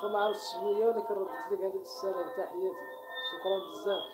واخا ما عرفتش شنو هي، ولكن ردت لك هذاك السلام. تحياتي، شكرا بزاف.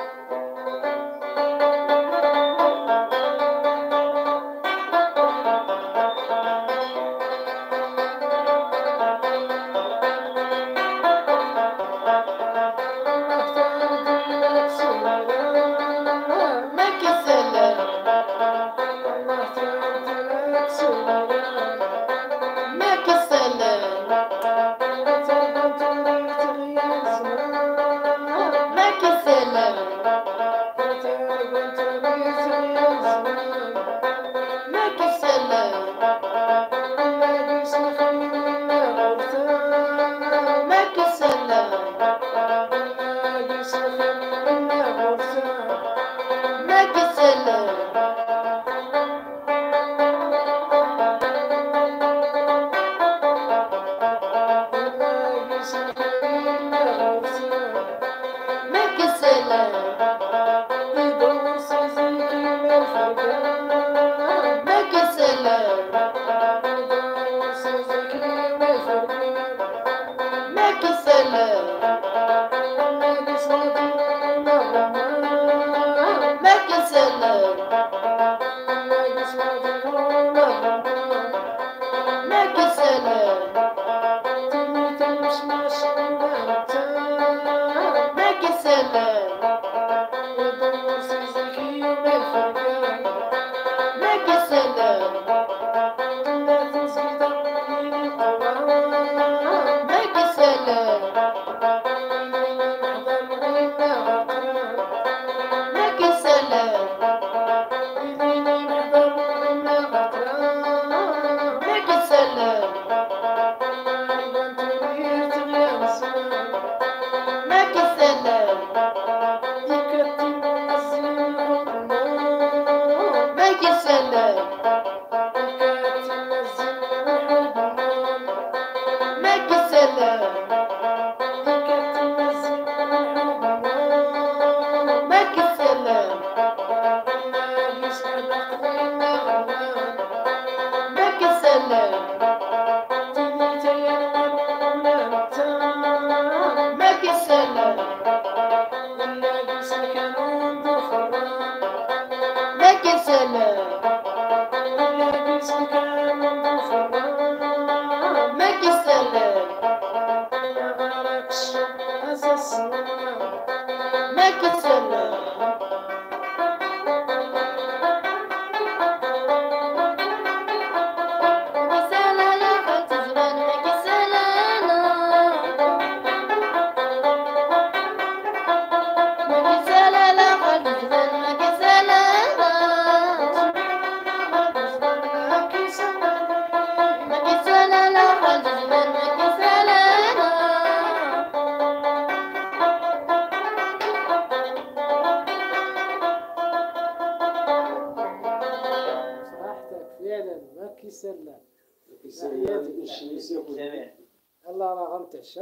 يلا راه غنتعشى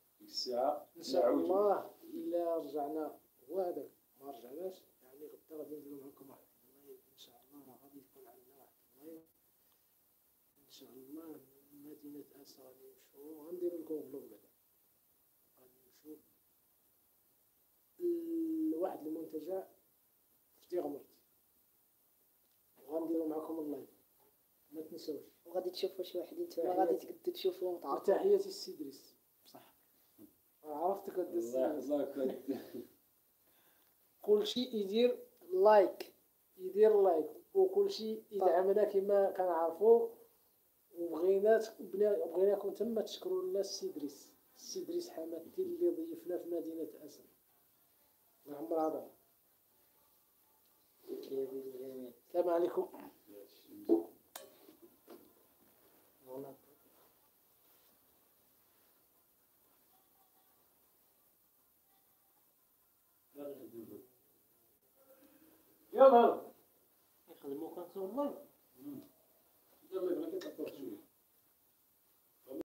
الساعة ان شاء الله. الا رجعنا هو هذاك، ما رجعناش يعني غدا غادي نديرو معكم واحد اللايف ان شاء الله. راه غادي يكون عندنا واحد اللايف ان شاء الله. مدينة اسا غادي نمشيو، غنديرو لكم فلوق بعدا. غادي نمشيو لواحد المنتجع في ديغمرت، وغنديرو معكم اللايف، ما تنساوش. وغادي تشوفوا شي وحدين تما غادي تقدروا تشوفوهم وتعرفوا. تحياتي السي دريس. صح عرفتك الله كلشي يدير لايك، وكلشي يدعمنا كما كنعرفوا. وبغيناكم تما تشكروا لنا السي دريس حمادتي اللي ضيفنا في مدينة اسا. الله يعمر عمرها. السلام عليكم. يلا يخدموا كنصور لايف. يلا كتطبق شويه.